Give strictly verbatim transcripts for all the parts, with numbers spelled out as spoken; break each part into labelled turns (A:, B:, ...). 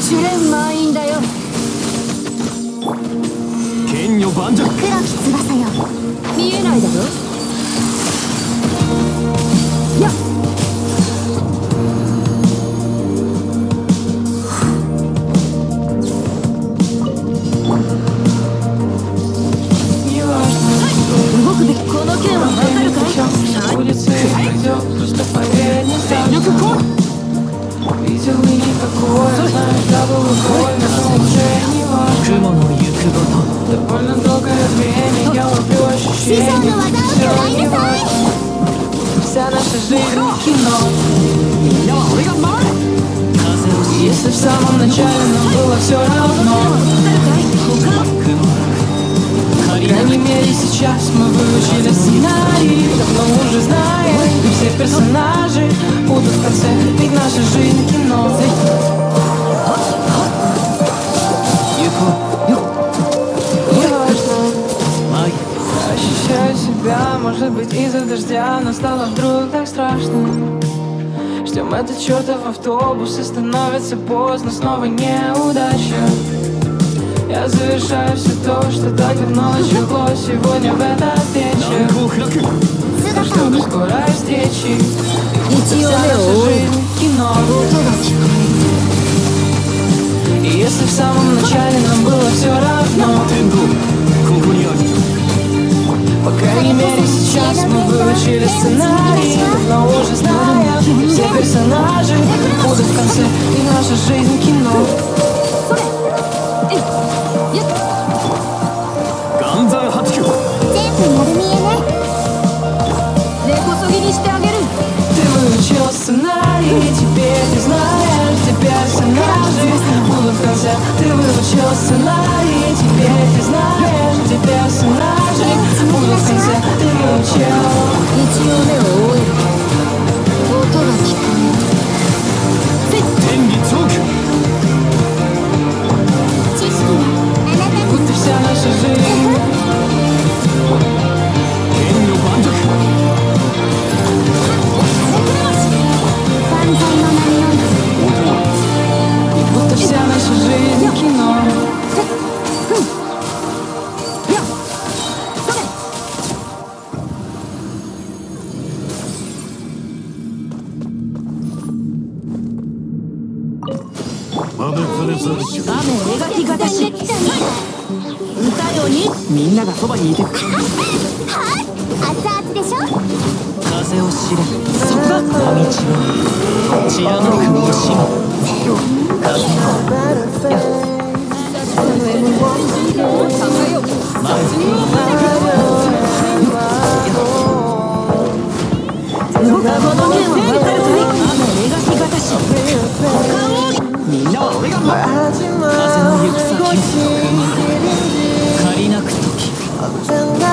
A: 試練満員だよ。
B: 剣女盤石。
C: 黒き翼よ。
A: 見えないだろ。やっ動くべき。この剣はわかるかい。全力来い。雲の行くごと。
C: 師匠の技を食らいなさい。
A: みんなは俺が守る。風を知る。
D: Если в самом начале нам было все равно, по крайней мере сейчас мы выучили сценарий, давно уже знаем, и все персонажи будут в конце, ведь наша жизнь кино. Ощущаю себя, может быть, из-за дождя, но стало вдруг так страшно. Ждем этот чертов автобус, и становится поздно, снова неудача. Я завершаю все то, что так давно началось сегодня в этот вечер. Жду до скорой встречи. Вся наша жизнь кино. И если в самом начале нам было все равно, по крайней мере сейчас мы выучили сценарий, но уже знаем, все персонажи будут в конце, и наша жизнь кино. Ты выучил сценарий, теперь ты знаешь, все персонажи будут в конце. Ты выучил сценарий, теперь ты знаешь, все персонажи будут в конце. Ты выучил.
A: 一応目を覆える。音が聞こえる。
B: 天理チョーク。
C: 知識はあなたの
D: Будто вся наша жизнь.
B: 剣女盤石。
C: 万歳の名により
D: Будто вся наша жизнь кино.
A: 雨描きがたし。歌よにみんながそばにいてく。
C: 熱々でしょ。
A: 風を知れ。そこだ。道は血やの国をしま。風よ。動くこの剣は分かるかい。雨描きがたし。みんなは俺が守る。風の行く先を借りなく時。風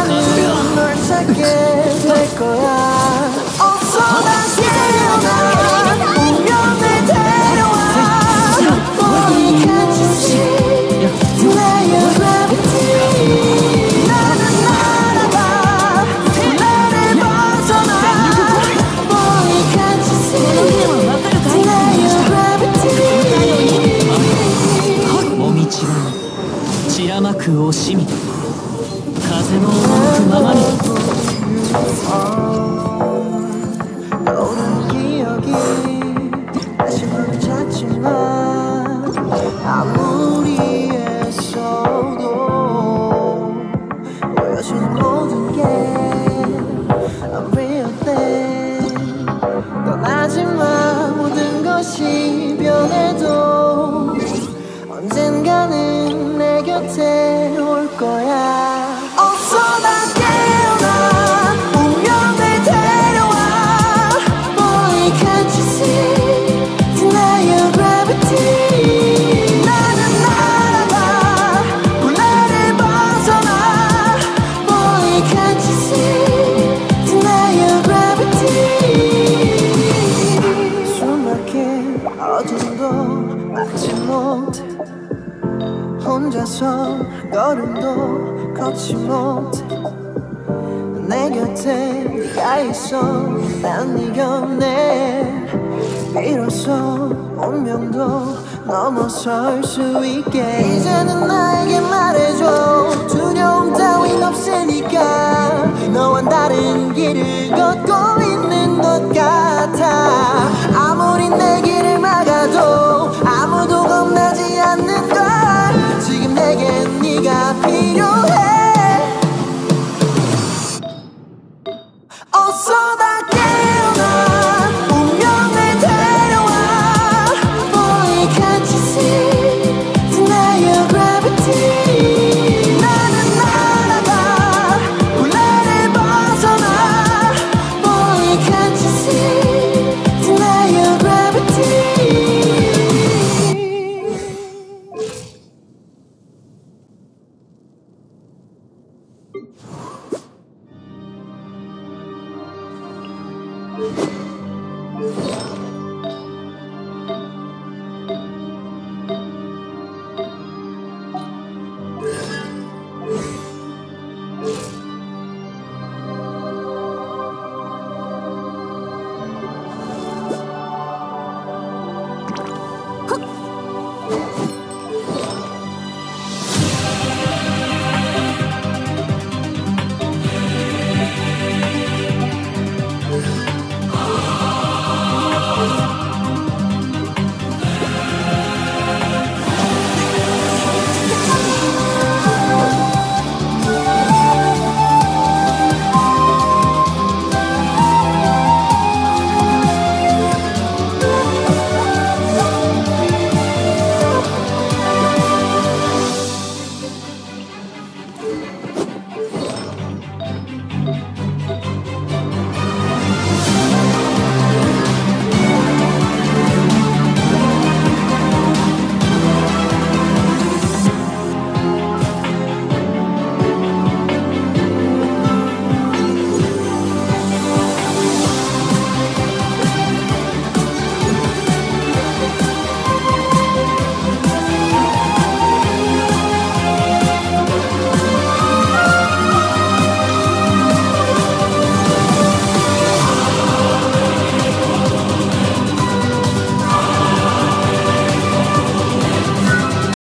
A: 散らまく惜しみ。風の赴くままに。
D: 아무리 애써도 보여주는 모든 게 A real thing. 떠나지마. 모든 것이 변해도 언젠가는 내 곁에 올 거야. 어서 난 깨어나. 운명을 데려와. Boy, can't you see? Deny your gravity. 혼자서 걸음도 걷지 못해. 내 곁에 네가 있어. 난 네 곁에 비로소 운명도
E: 넘어설 수 있게 이제는 나에게 말해줘 두려움 따윈 없으니까 너와 다른 길을 걷고 있는 것 같아 아무리